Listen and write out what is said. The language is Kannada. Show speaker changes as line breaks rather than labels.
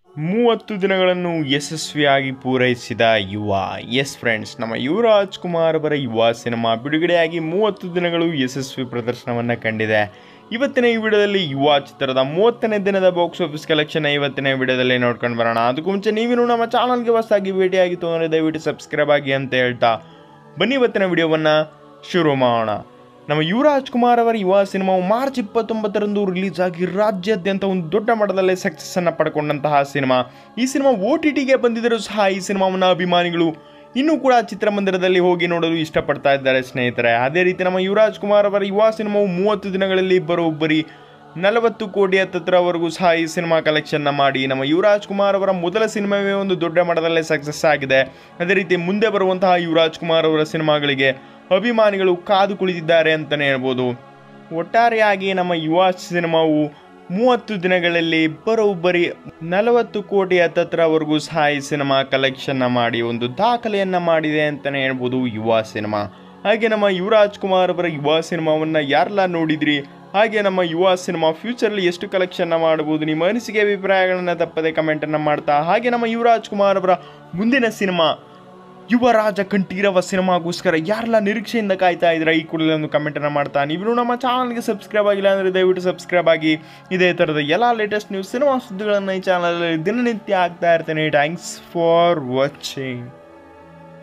30 ದಿನಗಳನ್ನು ಯಶಸ್ವಿಯಾಗಿ ಪೂರೈಸಿದ ಯುವ. ಎಸ್ ಫ್ರೆಂಡ್ಸ್, ನಮ್ಮ ಯುವರಾಜ್ ಕುಮಾರ್ ಅವರ ಯುವ ಸಿನಿಮಾ ಬಿಡುಗಡೆಯಾಗಿ 30 ದಿನಗಳು ಯಶಸ್ವಿ ಪ್ರದರ್ಶನವನ್ನು ಕಂಡಿದೆ. ಇವತ್ತಿನ ಈ ವಿಡಿಯೋದಲ್ಲಿ ಯುವ ಚಿತ್ರದ 30ನೇ ದಿನದ ಬಾಕ್ಸ್ ಆಫೀಸ್ ಕಲೆಕ್ಷನ್ ಇವತ್ತಿನ ವಿಡಿಯೋದಲ್ಲಿ ನೋಡ್ಕೊಂಡು ಬರೋಣ. ಅದಕ್ಕೂ ಮುಂಚೆ ನೀವೇನು ನಮ್ಮ ಚಾನಲ್ಗೆ ಹೊಸದಾಗಿ ಭೇಟಿಯಾಗಿತ್ತು ಅಂದರೆ ದಯವಿಟ್ಟು ಸಬ್ಸ್ಕ್ರೈಬ್ ಆಗಿ ಅಂತ ಹೇಳ್ತಾ ಬನ್ನಿ ಇವತ್ತಿನ ವಿಡಿಯೋವನ್ನು ಶುರು ಮಾಡೋಣ. ನಮ್ಮ ಯುವರಾಜ್ ಕುಮಾರ್ ಅವರ ಯುವ ಸಿನಿಮಾವು ಮಾರ್ಚ್ 29ರಂದು ರಿಲೀಸ್ ಆಗಿ ರಾಜ್ಯಾದ್ಯಂತ ಒಂದು ದೊಡ್ಡ ಮಟ್ಟದಲ್ಲಿ ಸಕ್ಸಸ್ಸನ್ನು ಪಡ್ಕೊಂಡಂತಹ ಸಿನಿಮಾ. ಈ ಸಿನಿಮಾ OTTಗೆ ಬಂದಿದ್ದರೂ ಸಹ ಈ ಸಿನಿಮಾವನ್ನು ಅಭಿಮಾನಿಗಳು ಇನ್ನೂ ಕೂಡ ಚಿತ್ರಮಂದಿರದಲ್ಲಿ ಹೋಗಿ ನೋಡಲು ಇಷ್ಟಪಡ್ತಾ ಇದ್ದಾರೆ ಸ್ನೇಹಿತರೆ. ಅದೇ ರೀತಿ ನಮ್ಮ ಯುವರಾಜ್ ಕುಮಾರ್ ಅವರ ಯುವ ಸಿನಿಮಾವು 30 ದಿನಗಳಲ್ಲಿ ಬರೋಬ್ಬರಿ 40 ಕೋಟಿ ಹತ್ತತ್ರವರೆಗೂ ಸಹ ಈ ಸಿನಿಮಾ ಕಲೆಕ್ಷನ್ನ ಮಾಡಿ ನಮ್ಮ ಯುವರಾಜ್ ಕುಮಾರ್ ಅವರ ಮೊದಲ ಸಿನಿಮಾವೇ ಒಂದು ದೊಡ್ಡ ಮಟ್ಟದಲ್ಲೇ ಸಕ್ಸಸ್ ಆಗಿದೆ. ಅದೇ ರೀತಿ ಮುಂದೆ ಬರುವಂತಹ ಯುವರಾಜ್ ಕುಮಾರ್ ಅವರ ಸಿನಿಮಾಗಳಿಗೆ ಅಭಿಮಾನಿಗಳು ಕಾದು ಕುಳಿತಿದ್ದಾರೆ ಅಂತಲೇ ಹೇಳ್ಬೋದು. ಒಟ್ಟಾರೆಯಾಗಿ ನಮ್ಮ ಯುವ ಸಿನಿಮಾವು 30 ದಿನಗಳಲ್ಲಿ ಬರೋಬ್ಬರಿ 40 ಕೋಟಿ ಹತ್ತತ್ರವರೆಗೂ ಸಹ ಈ ಸಿನಿಮಾ ಕಲೆಕ್ಷನ್ನ ಮಾಡಿ ಒಂದು ದಾಖಲೆಯನ್ನು ಮಾಡಿದೆ ಅಂತಲೇ ಹೇಳ್ಬೋದು ಯುವ ಸಿನಿಮಾ. ಹಾಗೆ ನಮ್ಮ ಯುವರಾಜ್ ಕುಮಾರ್ ಅವರ ಯುವ ಸಿನಿಮಾವನ್ನು ಯಾರೆಲ್ಲ ನೋಡಿದ್ರಿ, ಹಾಗೆ ನಮ್ಮ ಯುವ ಸಿನಿಮಾ ಫ್ಯೂಚರಲ್ಲಿ ಎಷ್ಟು ಕಲೆಕ್ಷನ್ನ ಮಾಡ್ಬೋದು, ನಿಮ್ಮ ಅನಿಸಿಕೆ ಅಭಿಪ್ರಾಯಗಳನ್ನು ತಪ್ಪದೆ ಕಮೆಂಟನ್ನು ಮಾಡ್ತಾ, ಹಾಗೆ ನಮ್ಮ ಯುವರಾಜ್ ಕುಮಾರ್ ಅವರ ಮುಂದಿನ ಸಿನಿಮಾ ಯುವರಾಜ ಕಂಠೀರವ ಸಿನಿಮಾಗೋಸ್ಕರ ಯಾರೆಲ್ಲ ನಿರೀಕ್ಷೆಯಿಂದ ಕಾಯ್ತಾ ಇದ್ದೀರಾ ಈ ಕೂಡಲೇ ಒಂದು ಕಮೆಂಟನ್ನು ಮಾಡ್ತಾ, ನೀವು ನಮ್ಮ ಚಾನಲ್ಗೆ ಸಬ್ಸ್ಕ್ರೈಬ್ ಆಗಿಲ್ಲ ಅಂದರೆ ದಯವಿಟ್ಟು ಸಬ್ಸ್ಕ್ರೈಬ್ ಆಗಿ. ಇದೇ ಥರದ ಎಲ್ಲ ಲೇಟೆಸ್ಟ್ ನ್ಯೂಸ್ ಸಿನಿಮಾ ಸುದ್ದಿಗಳನ್ನು ಈ ಚಾನಲಲ್ಲಿ ದಿನನಿತ್ಯ ಆಗ್ತಾ ಇರ್ತೇನೆ. Thanks for watching.